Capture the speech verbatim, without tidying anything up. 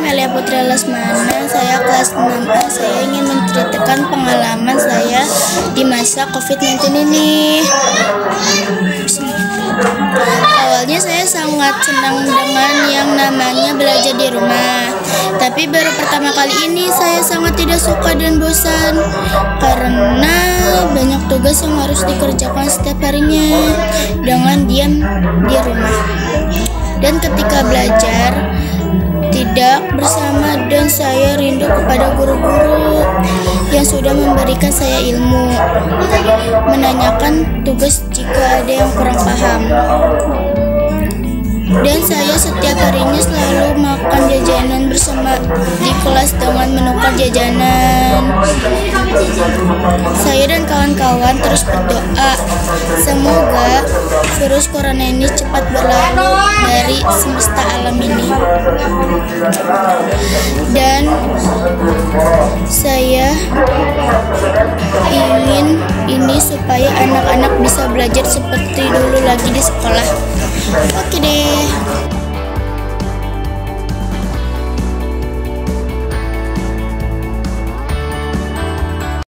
Melia Putri Lesmana, saya kelas enam A. Saya ingin menceritakan pengalaman saya di masa covid sembilan belas ini. Awalnya saya sangat senang dengan yang namanya belajar di rumah. Tapi baru pertama kali ini saya sangat tidak suka dan bosan karena banyak tugas yang harus dikerjakan setiap harinya dengan diam di rumah. Dan ketika belajar tidak bersama, dan saya rindu kepada guru-guru yang sudah memberikan saya ilmu, menanyakan tugas jika ada yang kurang paham. Dan saya setiap harinya selalu makan jajanan bersama di kelas dengan menukar jajanan. Saya dan kawan-kawan terus berdoa semoga virus corona ini cepat berlalu dari semesta alam ini. Dan saya ingin ini supaya anak-anak bisa belajar seperti dulu lagi di sekolah. Oke deh.